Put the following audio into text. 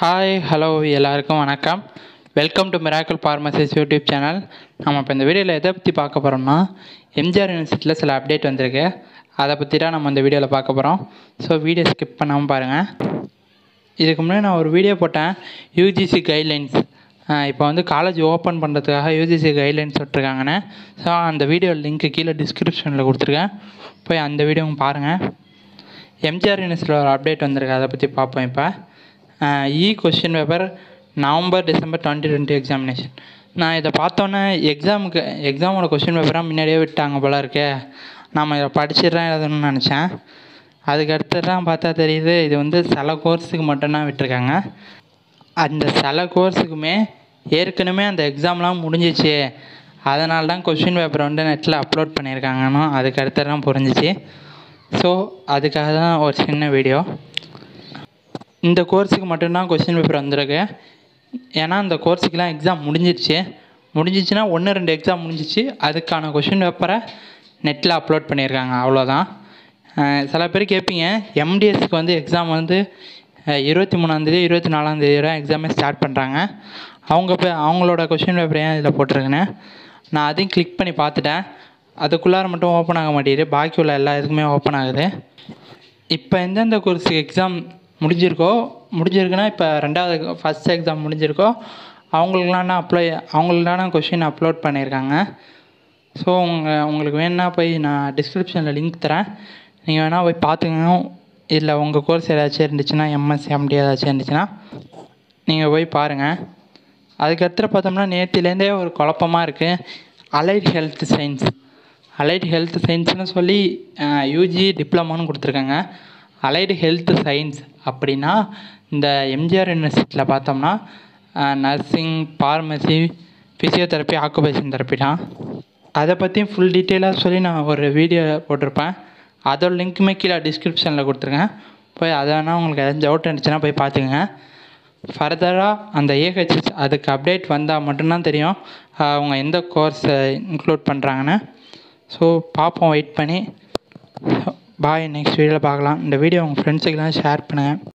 Hi hello எல்லாருக்கும் வணக்கம். Welcome to miracle pharmacies YouTube channel. நம்ம இப்போ இந்த வீடியோவில் எதை பற்றி பார்க்க போகிறோம்னா, எம்ஜிஆர் யூனிவர்சிட்டியில் சில அப்டேட் வந்திருக்கு. அதை பற்றி தான் நம்ம இந்த வீடியோவில் பார்க்க போகிறோம். ஸோ வீடியோ ஸ்கிப் பண்ணாமல் பாருங்கள். இதுக்கு முன்னாடி நான் ஒரு வீடியோ போட்டேன், யூஜிசி கைட்லைன்ஸ். இப்போ வந்து காலேஜ் ஓப்பன் பண்ணுறதுக்காக யூஜிசி கைட்லைன்ஸ் விட்டுருக்காங்கன்னு. ஸோ அந்த வீடியோ லிங்க்கு கீழே டிஸ்கிரிப்ஷனில் கொடுத்துருக்கேன், போய் அந்த வீடியோவும் பாருங்கள். எம்ஜிஆர் யூனிவர்சிட்டியில் ஒரு அப்டேட் வந்திருக்கு, அதை பற்றி பார்ப்போம். இப்போ question paper November December 2020 examination. நான் இதை பார்த்தோன்னே எக்ஸாமோட கொஸ்டின் பேப்பராக முன்னாடியே விட்டாங்க போல இருக்கே, நம்ம இதை படிச்சிடறேன் எழுதணும்னு நினச்சேன். அதுக்கடுத்து தான் பார்த்தா தெரியுது, இது வந்து சில கோர்ஸுக்கு மட்டும்தான் விட்டுருக்காங்க. அந்த சில கோர்ஸுக்குமே ஏற்கனவே அந்த எக்ஸாம்லாம் முடிஞ்சிச்சு, அதனால தான் கொஸ்டின் பேப்பர் வந்து நெட்டில் அப்லோட் பண்ணியிருக்காங்கன்னு அதுக்கடுத்து தான் புரிஞ்சிச்சு. ஸோ அதுக்காக தான் ஒரு சின்ன வீடியோ. இந்த கோர்ஸுக்கு மட்டும்தான் கொஸ்டின் பேப்பர் வந்திருக்கு. ஏன்னா அந்த கோர்ஸுக்கெலாம் எக்ஸாம் முடிஞ்சிச்சுன்னா 1-2 எக்ஸாம் முடிஞ்சிச்சு, அதுக்கான கொஸ்டின் பேப்பரை நெட்டில் அப்லோட் பண்ணியிருக்காங்க, அவ்வளோதான். சில பேர் கேட்பீங்க, எம்டிஎஸ்க்கு வந்து எக்ஸாம் வந்து 23ஆந்தேதி 24ஆந்தேதி வரை எக்ஸாமே ஸ்டார்ட் பண்ணுறாங்க, அவங்களோட கொஸ்டின் பேப்பர் ஏன் இதில் போட்டிருக்குன்னு. நான் அதையும் கிளிக் பண்ணி பார்த்துட்டேன், அதுக்குள்ளார மட்டும் ஓப்பன் ஆக மாட்டேங்குது, பாக்கி உள்ள எல்லா இதுக்குமே ஓப்பன் ஆகுது. இப்போ எந்தெந்த கோர்ஸுக்கு எக்ஸாம் முடிஞ்சிருக்குன்னா, இப்போ ஃபஸ்ட் எக்ஸாம் முடிஞ்சிருக்கோ அவங்களுக்கான கொஷின் அப்லோட் பண்ணியிருக்காங்க. ஸோ உங்களுக்கு வேணுன்னா போய் நான் டிஸ்கிரிப்ஷனில் லிங்க் தரேன், நீங்கள் வேணால் போய் பார்த்துக்கங்க. இல்லை உங்கள் கோர்ஸ் ஏதாச்சும் இருந்துச்சுன்னா, எம்எஸ்சி எம்டி ஏதாச்சும் இருந்துச்சுன்னா நீங்கள் போய் பாருங்கள். அதுக்கடுத்து பார்த்தோம்னா, நேற்றுலேருந்தே ஒரு குழப்பமாக இருக்குது. அலைட் ஹெல்த் சயின்ஸ்னு சொல்லி யூஜி டிப்ளமோன்னு கொடுத்துருக்காங்க. அலைடு ஹெல்த் சயின்ஸ் அப்படின்னா, இந்த எம்ஜிஆர் யூனிவர்சிட்டியில் பார்த்தோம்னா nursing, pharmacy, physiotherapy, occupation therapy தான். அதை பற்றியும் ஃபுல் டீட்டெயிலாக சொல்லி நான் ஒரு வீடியோ போட்டிருப்பேன், அதோட லிங்க்குமே கீழே டிஸ்கிரிப்ஷனில் கொடுத்துருக்கேன், போய் அதை வேணால் உங்களுக்கு எதாவது டவுட் இருந்துச்சுன்னா போய் பார்த்துக்கங்க. ஃபர்தராக அந்த ஏஹெச்எஸ் அதுக்கு அப்டேட் வந்தால் மட்டும்தான் தெரியும் அவங்க எந்த கோர்ஸை இன்க்ளூட் பண்ணுறாங்கன்னு. ஸோ பார்ப்போம், வெயிட் பண்ணி. பாய், நெக்ஸ்ட் வீடியோவில் பார்க்கலாம். இந்த வீடியோ உங்கள் ஃப்ரெண்ட்ஸுக்கெல்லாம் ஷேர் பண்ணுங்கள்.